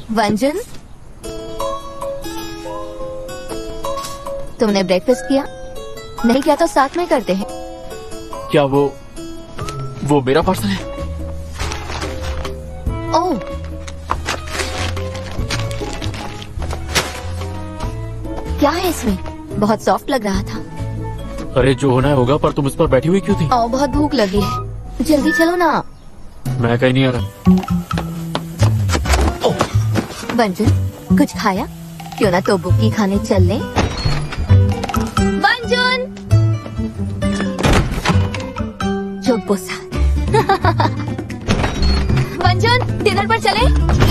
वंजन, तुमने ब्रेकफास्ट किया? नहीं किया तो साथ में करते हैं। क्या वो मेरा पार्सल है? ओह, क्या है इसमें? बहुत सॉफ्ट लग रहा था। अरे जो होना है होगा, पर तुम इस पर बैठी हुई क्यों थी? ओह, बहुत भूख लगी है, जल्दी चलो ना। मैं कहीं नहीं आ रहा। वंजन, कुछ खाया? क्यों ना तो बुकी खाने चल लें? वंजन, जो गुस्सा। वंजन, डिनर पर चले?